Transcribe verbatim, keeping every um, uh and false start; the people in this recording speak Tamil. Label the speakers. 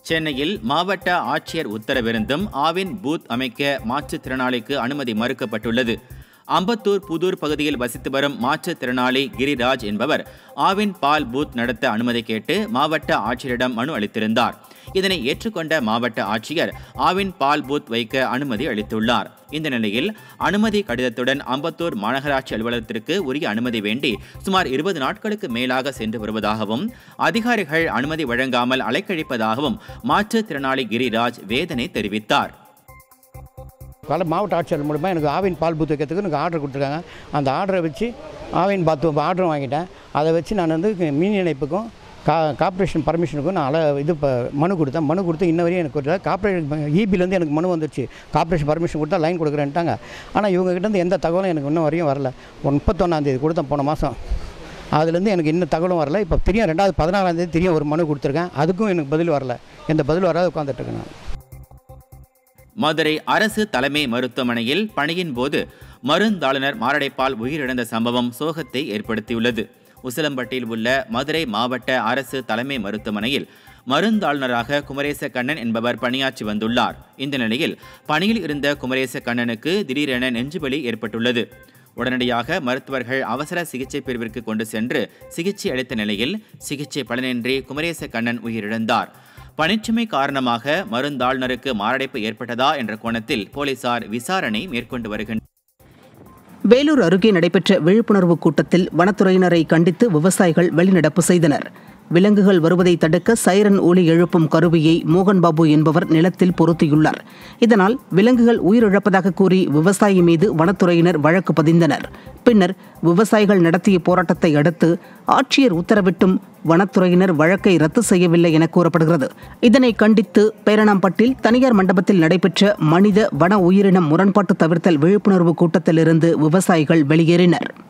Speaker 1: சென்னையில் மாவட்ட ஆட்சியர் உத்தரவிருந்தும் ஆவின் பூத் அமைக்க மாற்றுத்திறனாளிக்கு அனுமதி மறுக்கப்பட்டுள்ளது. அம்பத்தூர் புதூர் பகுதியில் வசித்து வரும் மாற்றுத்திறனாளி கிரிராஜ் என்பவர் ஆவின் பால் பூத் நடத்த அனுமதி கேட்டு மாவட்ட ஆட்சியரிடம் மனு அளித்திருந்தார். இதனை ஏற்றுக்கொண்ட மாவட்ட ஆட்சியர் ஆவின் பால் பூத் வைக்க அனுமதி அளித்துள்ளார். இந்த நிலையில் அனுமதி கடிதத்துடன் அம்பத்தூர் மாநகராட்சி அலுவலகத்திற்கு உரிய அனுமதி வேண்டி சுமார் இருபது நாட்களுக்கு மேலாக சென்று வருவதாகவும் அதிகாரிகள் அனுமதி வழங்காமல் அலைக்கழிப்பதாகவும் மாற்றுத்திறனாளி கிரிராஜ் வேதனை தெரிவித்தார்.
Speaker 2: பல மாவட்ட ஆட்சியர் மூலமாக எனக்கு ஆவின் பால் பூத் வைக்கிறதுக்கு எனக்கு ஆர்டர் கொடுத்துருக்காங்க. அந்த ஆர்டரை வச்சு ஆவின் பாத் ஆர்டரும் வாங்கிட்டேன். அதை வச்சு நான் வந்து மின் இணைப்புக்கும் கா கார்பரேஷன் பர்மிஷனுக்கும் நான் அல இது இப்போ மனு கொடுத்தேன். மனு கொடுத்து இன்ன வரையும் எனக்கு கொடுத்தா கார்பரேஷன் ஈபிலேருந்து எனக்கு மனு வந்துருச்சு. கார்பரேஷன் பர்மிஷன் கொடுத்தா லைன் கொடுக்குறேன்ட்டாங்க. ஆனால் இவங்ககிட்டேருந்து எந்த தகவலும் எனக்கு இன்னும் வரையும் வரல. முப்பத்தொன்னாந்தேதி கொடுத்தேன் போன மாதம். அதுலேருந்து எனக்கு இன்னும் தகவலும் வரல. இப்போ தெரியும் ரெண்டாவது பதினாறாந்தேதி தெரியும் ஒரு மனு கொடுத்துருக்கேன். அதுக்கும் எனக்கு பதில் வரல. எந்த பதில் வராது உட்காந்துட்ருக்கேன் நான்.
Speaker 1: மதுரை அரசு தலைமை மருத்துவமனையில் பணியின் போது மருந்தாளுநர் மாரடைப்பால் உயிரிழந்த சம்பவம் சோகத்தை ஏற்படுத்தியுள்ளது. உசிலம்பட்டியில் உள்ள மதுரை மாவட்ட அரசு தலைமை மருத்துவமனையில் மருந்தாளுநராக குமரேச கண்ணன் என்பவர் பணியாற்றி வந்துள்ளார். இந்த நிலையில் பணியில் இருந்த குமரேச கண்ணனுக்கு திடீரென நெஞ்சுவலி ஏற்பட்டுள்ளது. உடனடியாக மருத்துவர்கள் அவசர சிகிச்சை பிரிவிற்கு கொண்டு சென்று சிகிச்சை அளித்த நிலையில் சிகிச்சை பலனின்றி குமரேச கண்ணன் உயிரிழந்தார். பணிச்சுமை காரணமாக மருந்தாளுநருக்கு மாரடைப்பு ஏற்பட்டதா என்ற கோணத்தில் போலீசார் விசாரணை மேற்கொண்டு வருகின்றனர்.
Speaker 3: வேலூர் அருகே நடைபெற்ற விழிப்புணர்வு கூட்டத்தில் வனத்துறையினரை கண்டித்து விவசாயிகள் வெளிநடப்பு செய்தனர். விலங்குகள் வருவதை தடுக்க சைரன் ஒலி எழுப்பும் கருவியை மோகன்பாபு என்பவர் நிலத்தில் பொருத்தியுள்ளார். இதனால் விலங்குகள் உயிரிழப்பதாக கூறி விவசாயி மீது வனத்துறையினர் வழக்கு பதிந்தனர். பின்னர் விவசாயிகள் நடத்திய போராட்டத்தை அடுத்து ஆட்சியர் உத்தரவிட்டும் வனத்துறையினர் வழக்கை ரத்து செய்யவில்லை என கூறப்படுகிறது. இதனை கண்டித்து பேரணாம்பட்டில் தனியார் மண்டபத்தில் நடைபெற்ற மனித வன உயிரினம் முரண்பாட்டு தவிர்த்தல் விழிப்புணர்வு கூட்டத்திலிருந்து விவசாயிகள் வெளியேறினர்.